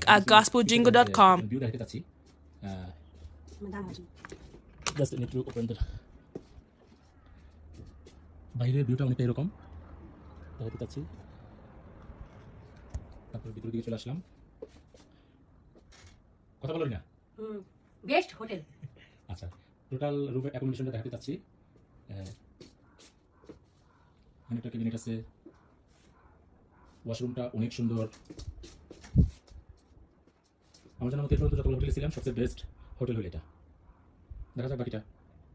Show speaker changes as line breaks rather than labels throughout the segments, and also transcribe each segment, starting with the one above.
at gospeljingle.com.
Just need to open the বাইরের ভিউটা অনেকটা এরকম দেখাতে চাচ্ছি। তারপর ভিতরের দিকে চলে আসলাম। কথা বলো না?
Guest hotel.
আচ্ছা, টোটাল রুমের অ্যাকোমোডেশনটা দেখাতে চাচ্ছি। অনেকটা ক্যাবিনেট আছে, ওয়াশরুমটা অনেক সুন্দর। আমার জানা মতে যতগুলো হোটেলে ছিলাম সবচেয়ে বেস্ট হোটেল হলো এটা। দেখা যাক বাকিটা।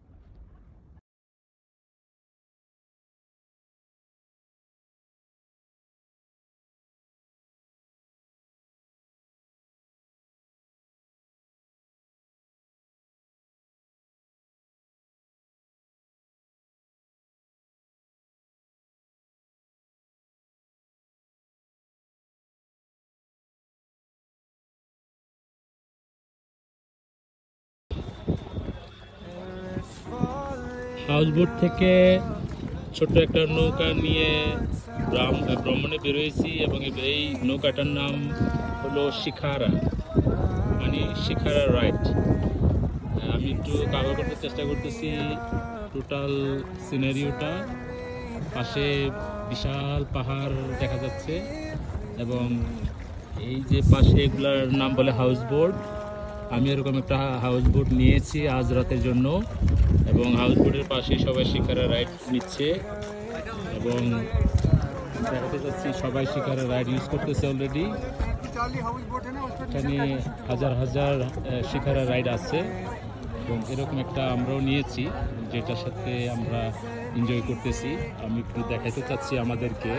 হাউসবোট থেকে ছোট্ট একটা নৌকা নিয়ে ভ্রমণে বেরোয়েছি এবং এই নৌকাটার নাম হলো শিখারা, মানে শিখারা রাইড। আমি একটু কাভার করতে চেষ্টা করতেছি টোটাল সিনারিওটা। পাশে বিশাল পাহাড় দেখা যাচ্ছে এবং এই যে পাশে এগুলার নাম বলে হাউসবোট। আমি এরকম একটা হাউসবোট নিয়েছি আজ রাতের জন্য এবং হাউসবোটের পাশে সবাই শিকারা রাইড নিচ্ছে এবং দেখাতে যাচ্ছি সবাই শিকারা রাইড ইউজ করতেছে অলরেডি। এখানে হাজার হাজার শিকারা রাইড আছে এবং এরকম একটা আমরাও নিয়েছি যেটার সাথে আমরা এনজয় করতেছি। আমি একটু দেখাতে চাচ্ছি আমাদেরকে।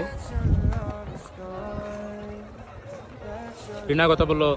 রিনা কথা বললো।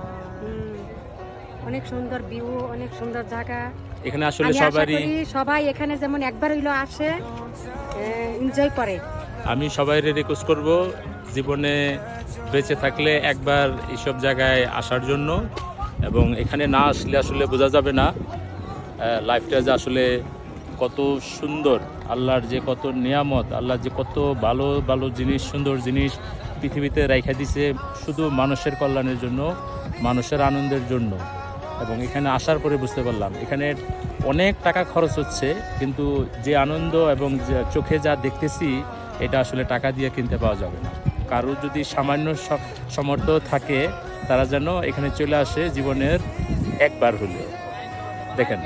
অনেক সুন্দর ভিউ, অনেক সুন্দর জায়গা।
এখানে আসলে
সবাই এখানে যেমন একবার হইলো আসে, এনজয় করে।
আমি সবাই রিকোয়েস্ট করব জীবনে বেঁচে থাকলে একবার এইসব জায়গায় আসার জন্য, এবং এখানে না আসলে আসলে বোঝা যাবে না লাইফটা যে আসলে কত সুন্দর, আল্লাহর যে কত নিয়ামত, আল্লাহর যে কত ভালো ভালো জিনিস, সুন্দর জিনিস পৃথিবীতে রাইখা দিছে শুধু মানুষের কল্যাণের জন্য, মানুষের আনন্দের জন্য। এবং এখানে আসার পরে বুঝতে পারলাম এখানে অনেক টাকা খরচ হচ্ছে, কিন্তু যে আনন্দ এবং চোখে যা দেখতেছি এটা আসলে টাকা দিয়ে কিনতে পাওয়া যাবে না। কারো যদি সামান্য সামর্থ্য থাকে তারা যেন এখানে চলে আসে জীবনের একবার হলে। দেখেন